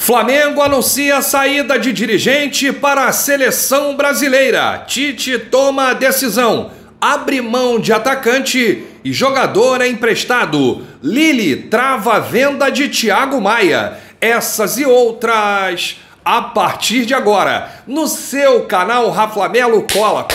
Flamengo anuncia a saída de dirigente para a seleção brasileira. Tite toma a decisão, abre mão de atacante e jogador é emprestado. Lille trava a venda de Thiago Maia. Essas e outras a partir de agora no seu canal Raflamelo. Cola.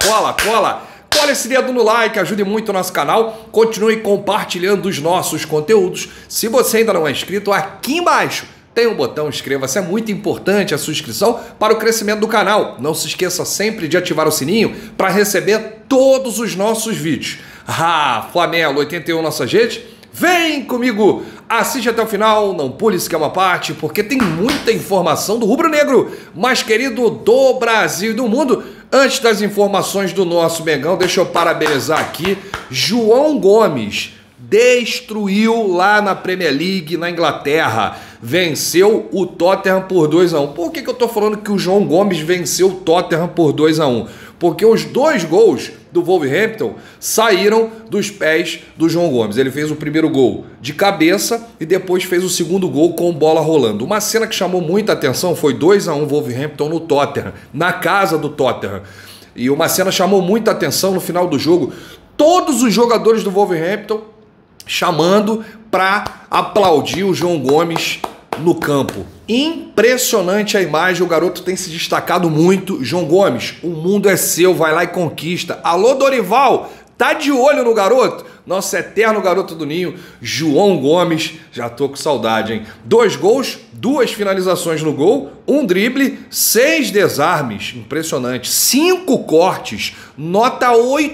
Cola esse dedo no like, ajude muito o nosso canal. Continue compartilhando os nossos conteúdos. Se você ainda não é inscrito, aqui embaixo tem um botão inscreva-se, é muito importante a sua inscrição para o crescimento do canal. Não se esqueça sempre de ativar o sininho para receber todos os nossos vídeos. Raflamelo 81 nossa rede. Vem comigo, assiste até o final, não pule sequer uma parte, porque tem muita informação do rubro-negro mais querido do Brasil e do mundo. Antes das informações do nosso Mengão, deixa eu parabenizar aqui, João Gomes destruiu lá na Premier League, na Inglaterra, venceu o Tottenham por 2-1. Por que eu tô falando que o João Gomes venceu o Tottenham por 2-1? Porque os dois gols do Wolverhampton saíram dos pés do João Gomes. Ele fez o primeiro gol de cabeça e depois fez o segundo gol com bola rolando. Uma cena que chamou muita atenção foi 2-1 Wolverhampton no Tottenham, na casa do Tottenham. E uma cena chamou muita atenção no final do jogo. Todos os jogadores do Wolverhampton chamando para aplaudir o João Gomes no campo. Impressionante a imagem, o garoto tem se destacado muito. João Gomes, o mundo é seu, vai lá e conquista. Alô, Dorival, tá de olho no garoto? Nosso eterno garoto do ninho, João Gomes, já tô com saudade, hein? 2 gols, 2 finalizações no gol, 1 drible, 6 desarmes, impressionante, 5 cortes, nota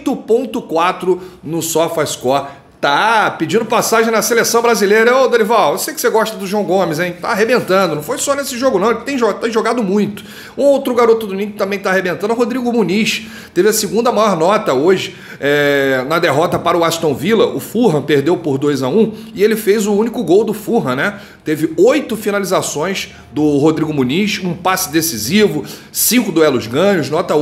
8.4 no SofaScore. Tá pedindo passagem na seleção brasileira. Ô, Dorival, eu sei que você gosta do João Gomes, hein? Tá arrebentando. Não foi só nesse jogo, não. Ele tem jogado muito. Um outro garoto do Ninho que também tá arrebentando, Rodrigo Muniz. Teve a segunda maior nota hoje na derrota para o Aston Villa. O Fulham perdeu por 2-1 e ele fez o único gol do Fulham, né? Teve 8 finalizações do Rodrigo Muniz, um passe decisivo, 5 duelos ganhos, nota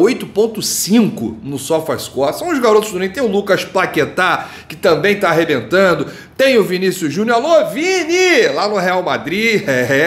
8.5 no SofaScore. São os garotos do Ninho. Tem o Lucas Paquetá, que também tá arrebentando. Tem o Vinícius Júnior. Alô, Vini! Lá no Real Madrid.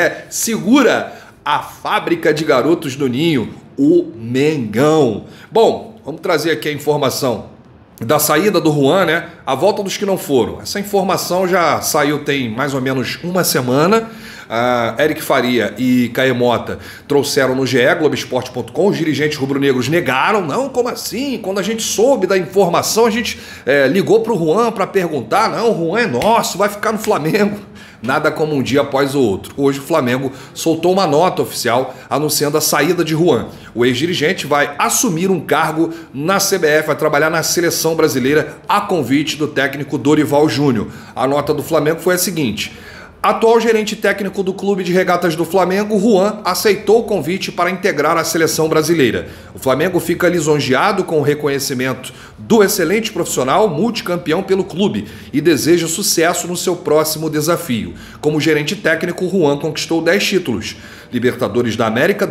Segura a fábrica de garotos do Ninho, o Mengão. Bom, vamos trazer aqui a informação da saída do Juan, né? A volta dos que não foram. Essa informação já saiu tem mais ou menos uma semana. Eric Faria e Caê Mota trouxeram no GE, Globoesporte.com. Os dirigentes rubro-negros negaram. Não, como assim? Quando a gente soube da informação, a gente ligou para o Juan para perguntar. Não, o Juan é nosso, vai ficar no Flamengo. Nada como um dia após o outro. Hoje o Flamengo soltou uma nota oficial anunciando a saída de Juan. O ex-dirigente vai assumir um cargo na CBF, vai trabalhar na seleção brasileira a convite do técnico Dorival Júnior. A nota do Flamengo foi a seguinte: atual gerente técnico do Clube de Regatas do Flamengo, Juan, aceitou o convite para integrar a seleção brasileira. O Flamengo fica lisonjeado com o reconhecimento do excelente profissional multicampeão pelo clube e deseja sucesso no seu próximo desafio. Como gerente técnico, Juan conquistou 10 títulos: Libertadores da América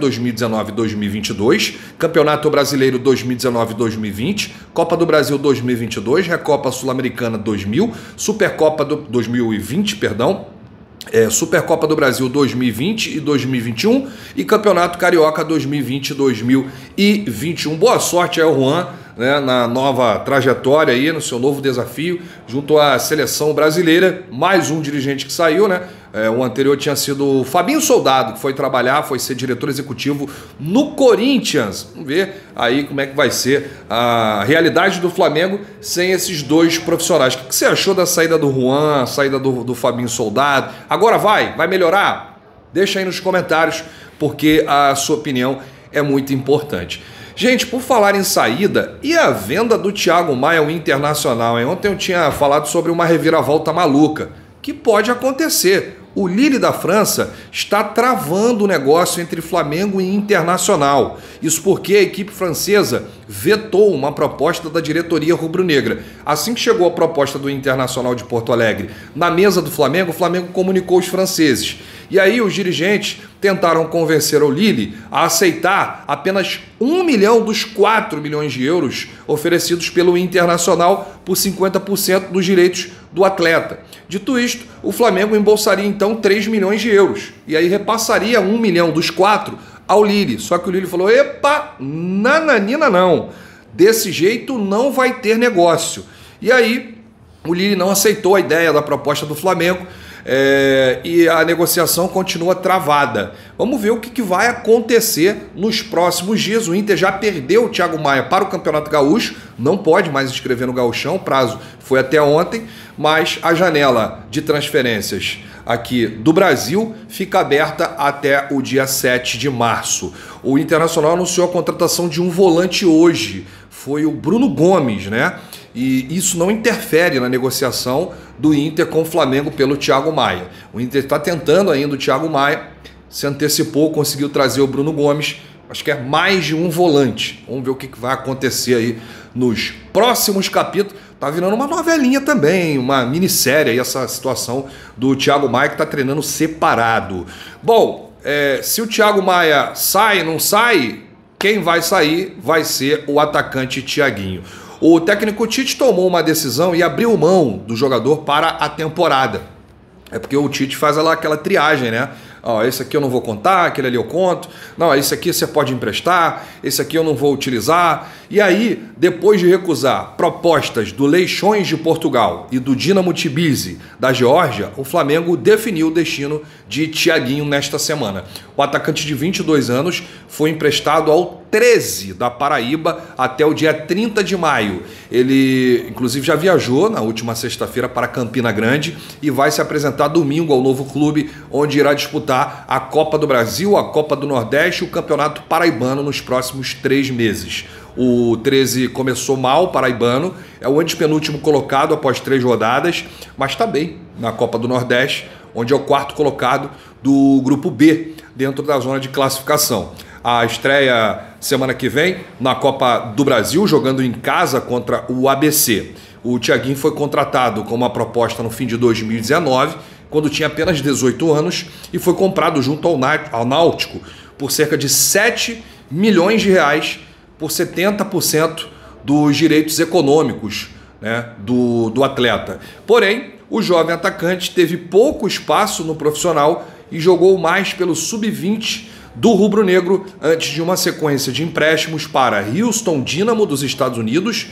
2019-2022, Campeonato Brasileiro 2019-2020, Copa do Brasil 2022, Recopa Sul-Americana 2000, Supercopa do 2020, Supercopa do Brasil 2020 e 2021 e Campeonato Carioca 2020 e 2021. Boa sorte ao Juan, né, na nova trajetória aí, no seu novo desafio junto à seleção brasileira. Mais um dirigente que saiu, né? O anterior tinha sido o Fabinho Soldado, que foi trabalhar, foi ser diretor executivo no Corinthians. Vamos ver aí como é que vai ser a realidade do Flamengo sem esses dois profissionais. O que você achou da saída do Juan, a saída do Fabinho Soldado? Agora vai melhorar? Deixa aí nos comentários, porque a sua opinião é muito importante. Gente, por falar em saída, e a venda do Thiago Maia ao Internacional? Ontem eu tinha falado sobre uma reviravolta maluca que pode acontecer. O Lille da França está travando o negócio entre Flamengo e Internacional. Isso porque a equipe francesa vetou uma proposta da diretoria rubro-negra. Assim que chegou a proposta do Internacional de Porto Alegre na mesa do Flamengo, o Flamengo comunicou aos franceses. E aí os dirigentes tentaram convencer o Lille a aceitar apenas 1 milhão dos 4 milhões de euros oferecidos pelo Internacional por 50% dos direitos do atleta. Dito isto, o Flamengo embolsaria então 3 milhões de euros e aí repassaria 1 milhão dos 4 ao Lille. Só que o Lille falou: epa, nananina não, desse jeito não vai ter negócio. E aí o Lille não aceitou a ideia da proposta do Flamengo. E a negociação continua travada. Vamos ver o que vai acontecer nos próximos dias. O Inter já perdeu o Thiago Maia para o Campeonato Gaúcho, não pode mais inscrever no Gauchão, o prazo foi até ontem, mas a janela de transferências aqui do Brasil fica aberta até o dia 7 de março. O Internacional anunciou a contratação de um volante hoje, foi o Bruno Gomes, né? E isso não interfere na negociação do Inter com o Flamengo pelo Thiago Maia. O Inter está tentando ainda o Thiago Maia, se antecipou, conseguiu trazer o Bruno Gomes, acho que é mais de um volante. Vamos ver o que vai acontecer aí nos próximos capítulos. Tá virando uma novelinha também, uma minissérie aí essa situação do Thiago Maia que está treinando separado. Bom, se o Thiago Maia sai, não sai, quem vai sair vai ser o atacante Thiaguinho. O técnico Tite tomou uma decisão e abriu mão do jogador para a temporada. É porque o Tite faz aquela triagem, né? Ó, esse aqui eu não vou contar, aquele ali eu conto. Não, esse aqui você pode emprestar, esse aqui eu não vou utilizar. E aí, depois de recusar propostas do Leixões de Portugal e do Dinamo Tbilisi da Geórgia, o Flamengo definiu o destino de Thiaguinho nesta semana. O atacante de 22 anos foi emprestado ao 13 da Paraíba até o dia 30 de maio. Ele, inclusive, já viajou na última sexta-feira para Campina Grande e vai se apresentar domingo ao novo clube, onde irá disputar a Copa do Brasil, a Copa do Nordeste e o Campeonato Paraibano nos próximos 3 meses. O 13 começou mal, paraibano, é o antepenúltimo colocado após 3 rodadas, mas está bem na Copa do Nordeste, onde é o 4º colocado do Grupo B, dentro da zona de classificação. A estreia semana que vem na Copa do Brasil, jogando em casa contra o ABC. O Thiaguinho foi contratado com uma proposta no fim de 2019, quando tinha apenas 18 anos, e foi comprado junto ao Náutico por cerca de 7 milhões de reais por 70% dos direitos econômicos, né, do atleta. Porém, o jovem atacante teve pouco espaço no profissional e jogou mais pelo sub-20 do rubro-negro antes de uma sequência de empréstimos para Houston Dynamo dos Estados Unidos,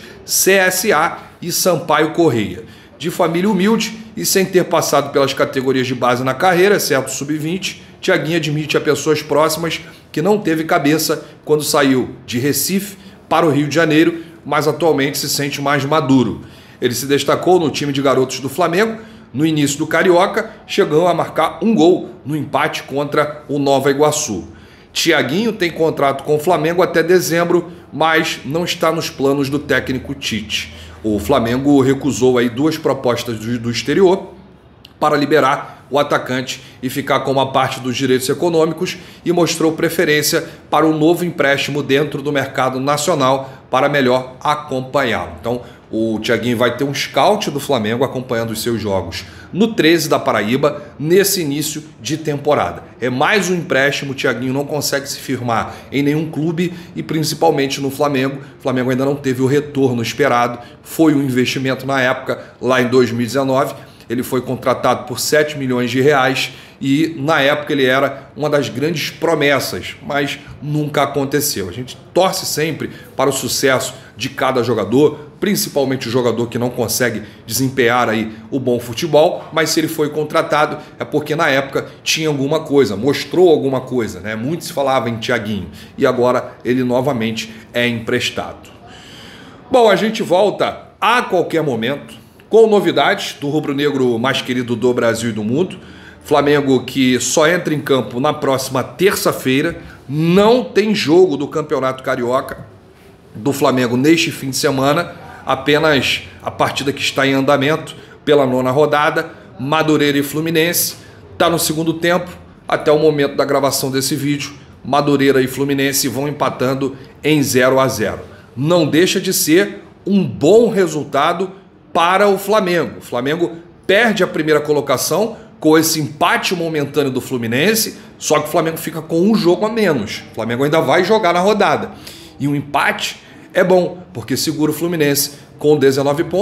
CSA e Sampaio Correia. De família humilde e sem ter passado pelas categorias de base na carreira, exceto sub-20, Thiaguinho admite a pessoas próximas que não teve cabeça quando saiu de Recife para o Rio de Janeiro, mas atualmente se sente mais maduro. Ele se destacou no time de garotos do Flamengo no início do Carioca, chegando a marcar um gol no empate contra o Nova Iguaçu. Thiaguinho tem contrato com o Flamengo até dezembro, mas não está nos planos do técnico Tite. O Flamengo recusou aí 2 propostas do exterior para liberar o atacante e ficar com uma parte dos direitos econômicos e mostrou preferência para um novo empréstimo dentro do mercado nacional para melhor acompanhá-lo. Então, o Thiaguinho vai ter um scout do Flamengo acompanhando os seus jogos no 13 da Paraíba nesse início de temporada. É mais um empréstimo, o Thiaguinho não consegue se firmar em nenhum clube e principalmente no Flamengo. O Flamengo ainda não teve o retorno esperado, foi um investimento na época, lá em 2019. Ele foi contratado por 7 milhões de reais e na época ele era uma das grandes promessas, mas nunca aconteceu. A gente torce sempre para o sucesso de cada jogador, principalmente o jogador que não consegue desempenhar aí o bom futebol, mas se ele foi contratado é porque na época tinha alguma coisa, mostrou alguma coisa, né? Muito se falava em Thiaguinho e agora ele novamente é emprestado. Bom, a gente volta a qualquer momento com novidades do rubro-negro mais querido do Brasil e do mundo. Flamengo que só entra em campo na próxima terça-feira. Não tem jogo do Campeonato Carioca do Flamengo neste fim de semana. Apenas a partida que está em andamento pela 9ª rodada. Madureira e Fluminense. Está no segundo tempo. Até o momento da gravação desse vídeo, Madureira e Fluminense vão empatando em 0-0. Não deixa de ser um bom resultado para o Flamengo. O Flamengo perde a primeira colocação com esse empate momentâneo do Fluminense, só que o Flamengo fica com um jogo a menos. O Flamengo ainda vai jogar na rodada. E um empate é bom, porque segura o Fluminense com 19 pontos,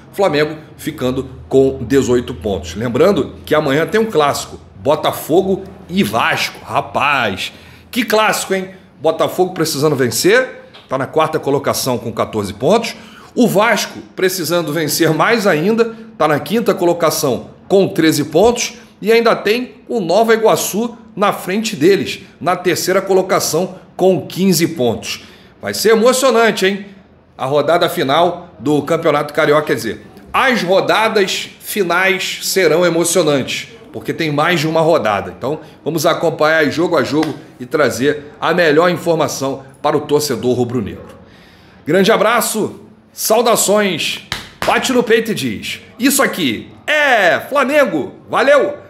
Flamengo ficando com 18 pontos. Lembrando que amanhã tem um clássico, Botafogo e Vasco. Rapaz, que clássico, hein? Botafogo precisando vencer, está na 4ª colocação com 14 pontos. O Vasco precisando vencer mais ainda, está na 5ª colocação com 13 pontos. E ainda tem o Nova Iguaçu na frente deles, na 3ª colocação com 15 pontos. Vai ser emocionante, hein? A rodada final do Campeonato Carioca, quer dizer, as rodadas finais serão emocionantes, porque tem mais de uma rodada. Então, vamos acompanhar jogo a jogo e trazer a melhor informação para o torcedor rubro-negro. Grande abraço, saudações, bate no peito e diz: isso aqui é Flamengo. Valeu!